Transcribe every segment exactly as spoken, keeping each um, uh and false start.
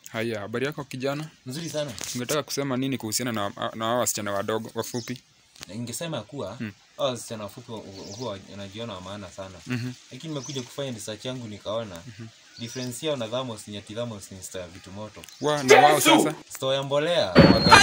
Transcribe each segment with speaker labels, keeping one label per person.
Speaker 1: Haya, habari yako kijana?
Speaker 2: Nzuri sana.
Speaker 1: Ungetaka kusema nini kuhusiana na na hao wasichana wadogo wafupi?
Speaker 2: Ningesema kuwa
Speaker 1: hmm.
Speaker 2: hao wasichana wafupi huwa wanajiona wa maana sana.
Speaker 1: Mm -hmm.
Speaker 2: Lakini nimekuja kufanya research yangu nikaona mm -hmm. difference yao na Thamos ni ati Thamos ni store ya vitu moto.
Speaker 1: Wa na wao sasa
Speaker 2: store ya mbolea.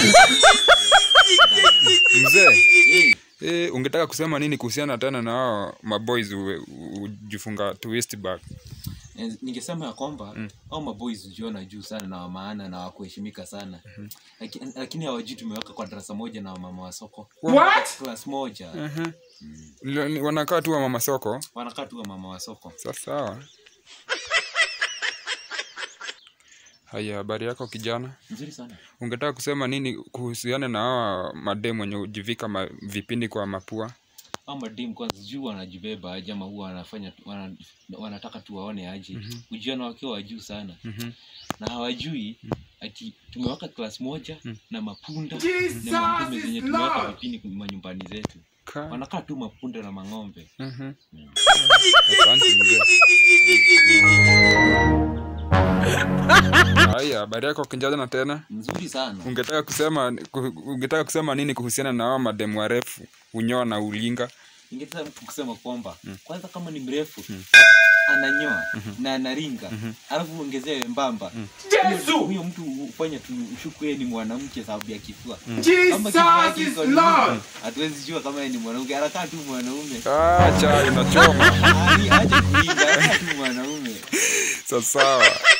Speaker 1: Mzee. Eh, ungetaka kusema nini kuhusiana tena na hao maboys ujifunga twist back?
Speaker 2: Ningesema ya kwamba mm. hao maboys ujiona juu sana na wa maana na wa kuheshimika sana. Mm -hmm. Lakini lakini hawajui tumeweka kwa darasa moja na mama wa soko.
Speaker 1: What?
Speaker 2: Class moja.
Speaker 1: Mhm. Uh -huh. mm. Wanakaa tu wa mama soko.
Speaker 2: Wanakaa tu wa mama wa soko.
Speaker 1: Sasa sawa. Haya, habari yako kijana?
Speaker 2: Nzuri sana.
Speaker 1: Ungetaka kusema nini kuhusiana na hawa mademu wenye hujivika ma, vipindi kwa mapua?
Speaker 2: Hao mademu kwanza juu wanajibeba aje ama huwa wanafanya wana, wanataka tu waone aje. Mm -hmm. Ujiona wakiwa juu sana. Mm -hmm. Na hawajui mm -hmm. ati tumeweka class moja mm -hmm. na mapunda Jesus na mangombe zenye tumeweka vipindi kwa nyumbani zetu. Ka. Wanakaa tu mapunda na mangombe. Mhm. Mm mm.
Speaker 1: Asante mzee. Haya, habari yako kijana tena?
Speaker 2: Nzuri sana.
Speaker 1: Ungetaka kusema ungetaka kusema nini kuhusiana na hao mademu warefu unyoa na ulinga?
Speaker 2: Ningetaka kusema kwamba mm. kwanza kama ni mrefu mm. ananyoa mm -hmm. na anaringa mm -hmm. alafu ongezee mbamba. Mm. Yesu, huyo mtu ufanya tushuku yeye ni mwanamke sababu ya kifua. Mm. Kama kifua kiko Lord, hatuwezi jua kama yeye ni mwanamke, anakaa tu mwanaume.
Speaker 1: Acha inachoma.
Speaker 2: Aje kuinga tu mwanaume.
Speaker 1: Sasa sawa.